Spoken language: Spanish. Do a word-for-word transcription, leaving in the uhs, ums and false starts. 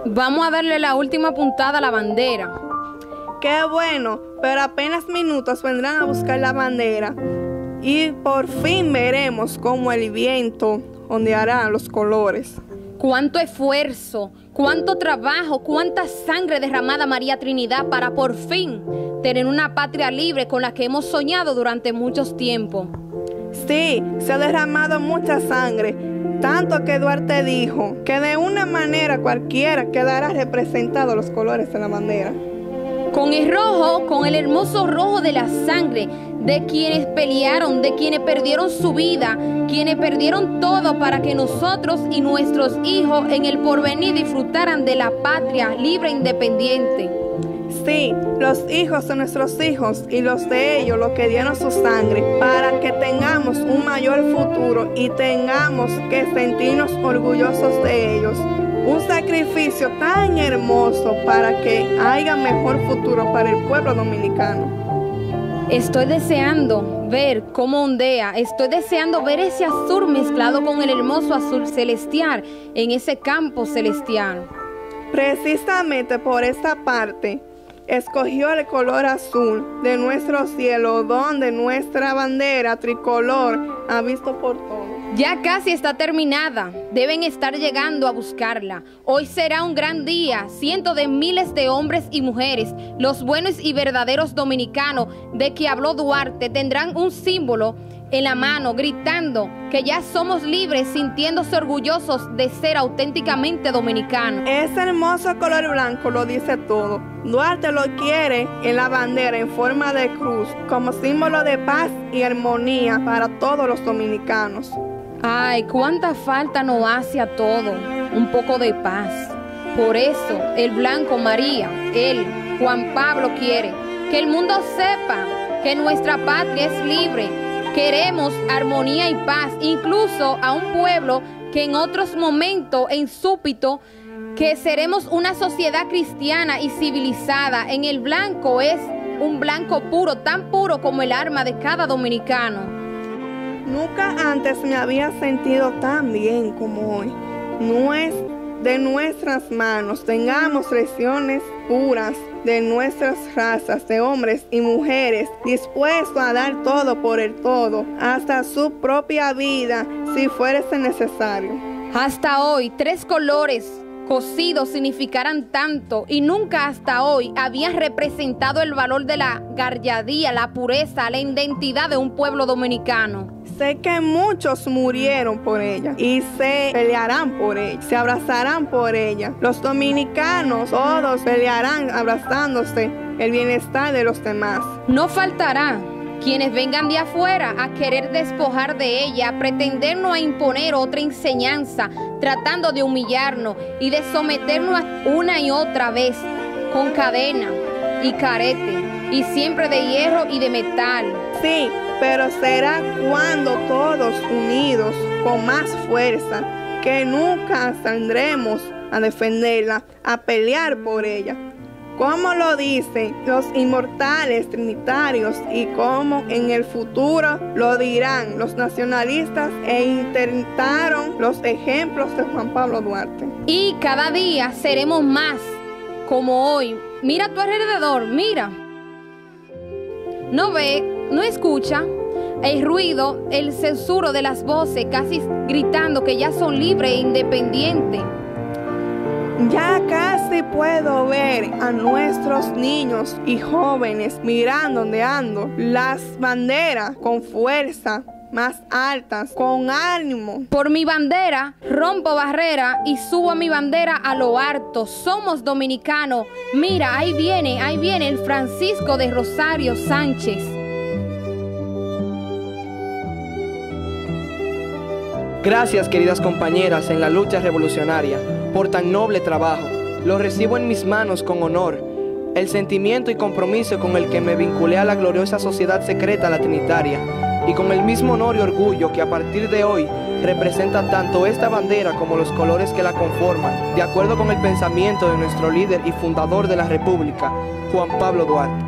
Vamos a darle la última puntada a la bandera. ¡Qué bueno! Pero apenas minutos vendrán a buscar la bandera y por fin veremos cómo el viento ondeará los colores. Cuánto esfuerzo, cuánto trabajo, cuánta sangre derramada María Trinidad para por fin tener una patria libre con la que hemos soñado durante muchos tiempos. Sí, se ha derramado mucha sangre, tanto que Duarte dijo que de una manera cualquiera quedará representado los colores de la bandera. Con el rojo, con el hermoso rojo de la sangre de quienes pelearon, de quienes perdieron su vida, quienes perdieron todo para que nosotros y nuestros hijos en el porvenir disfrutaran de la patria libre e independiente. Sí, los hijos de nuestros hijos y los de ellos, los que dieron su sangre, para que tengamos un mayor futuro y tengamos que sentirnos orgullosos de ellos. Un sacrificio tan hermoso para que haya mejor futuro para el pueblo dominicano. Estoy deseando ver cómo ondea, estoy deseando ver ese azul mezclado con el hermoso azul celestial en ese campo celestial. Precisamente por esta parte, escogió el color azul de nuestro cielo, donde nuestra bandera tricolor ha visto por todo. Ya casi está terminada, deben estar llegando a buscarla. Hoy será un gran día, cientos de miles de hombres y mujeres, los buenos y verdaderos dominicanos de que habló Duarte, tendrán un símbolo en la mano, gritando que ya somos libres, sintiéndose orgullosos de ser auténticamente dominicanos. Ese hermoso color blanco lo dice todo. Duarte lo quiere en la bandera en forma de cruz, como símbolo de paz y armonía para todos los dominicanos. Ay, cuánta falta nos hace a todo un poco de paz. Por eso el blanco María, él, Juan Pablo, quiere que el mundo sepa que nuestra patria es libre. Queremos armonía y paz, incluso a un pueblo que en otros momentos, en súbito, que seremos una sociedad cristiana y civilizada. En el blanco es un blanco puro, tan puro como el alma de cada dominicano. Nunca antes me había sentido tan bien como hoy. No es de nuestras manos, tengamos lecciones puras de nuestras razas, de hombres y mujeres, dispuestos a dar todo por el todo, hasta su propia vida, si fuese necesario. Hasta hoy, tres colores cocidos significarán tanto y nunca hasta hoy habían representado el valor de la gallardía, la pureza, la identidad de un pueblo dominicano. Sé que muchos murieron por ella y se pelearán por ella, se abrazarán por ella. Los dominicanos todos pelearán abrazándose el bienestar de los demás. No faltará quienes vengan de afuera a querer despojar de ella, a pretendernos a imponer otra enseñanza, tratando de humillarnos y de someternos una y otra vez con cadena y carete y siempre de hierro y de metal. Sí, pero será cuando todos unidos con más fuerza que nunca saldremos a defenderla, a pelear por ella. Como lo dicen los inmortales trinitarios y como en el futuro lo dirán los nacionalistas e intentaron los ejemplos de Juan Pablo Duarte. Y cada día seremos más como hoy. Mira a tu alrededor, mira. No ve, no escucha el ruido, el susurro de las voces casi gritando que ya son libres e independientes. Ya casi puedo ver a nuestros niños y jóvenes mirando, ondeando las banderas con fuerza, más altas, con ánimo. Por mi bandera rompo barrera y subo a mi bandera a lo alto. Somos dominicanos. Mira, ahí viene, ahí viene el Francisco de Rosario Sánchez. Gracias, queridas compañeras en la lucha revolucionaria, por tan noble trabajo. Lo recibo en mis manos con honor. El sentimiento y compromiso con el que me vinculé a la gloriosa sociedad secreta la Trinitaria, y con el mismo honor y orgullo que a partir de hoy representa tanto esta bandera como los colores que la conforman, de acuerdo con el pensamiento de nuestro líder y fundador de la República, Juan Pablo Duarte.